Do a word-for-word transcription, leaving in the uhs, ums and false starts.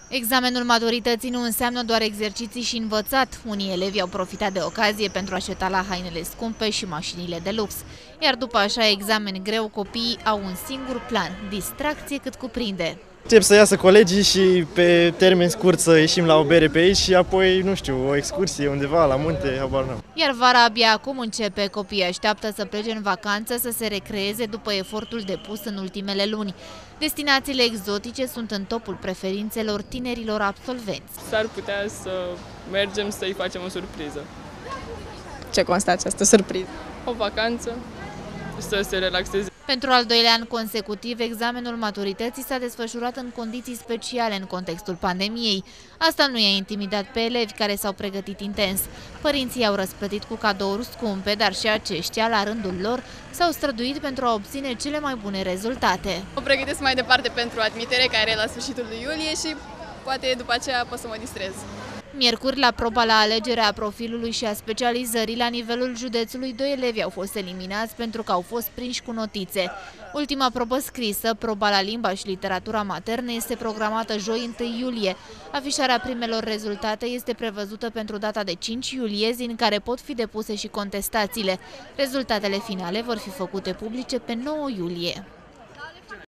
Examenul maturității nu înseamnă doar exerciții și învățat. Unii elevi au profitat de ocazie pentru a-și etala hainele scumpe și mașinile de lux. Iar după așa examen greu, copiii au un singur plan, distracție cât cuprinde. Încep să iasă colegii și pe termen scurt să ieșim la o bere pe aici și apoi, nu știu, o excursie undeva la munte, habar n-am. Iar vara abia acum începe. Copiii așteaptă să plece în vacanță, să se recreeze după efortul depus în ultimele luni. Destinațiile exotice sunt în topul preferințelor tinerilor absolvenți. S-ar putea să mergem să-i facem o surpriză. Ce constă această surpriză? O vacanță, să se relaxeze. Pentru al doilea an consecutiv, examenul maturității s-a desfășurat în condiții speciale în contextul pandemiei. Asta nu i-a intimidat pe elevi care s-au pregătit intens. Părinții au răsplătit cu cadouri scumpe, dar și aceștia, la rândul lor, s-au străduit pentru a obține cele mai bune rezultate. Mă pregătesc mai departe pentru admitere, care e la sfârșitul lui iulie, și poate după aceea pot să mă distrez. Miercuri, la proba la alegerea profilului și a specializării la nivelul județului, doi elevi au fost eliminați pentru că au fost prinși cu notițe. Ultima probă scrisă, proba la limba și literatura maternă, este programată joi întâi iulie. Afișarea primelor rezultate este prevăzută pentru data de cinci iulie, zi în care pot fi depuse și contestațiile. Rezultatele finale vor fi făcute publice pe nouă iulie.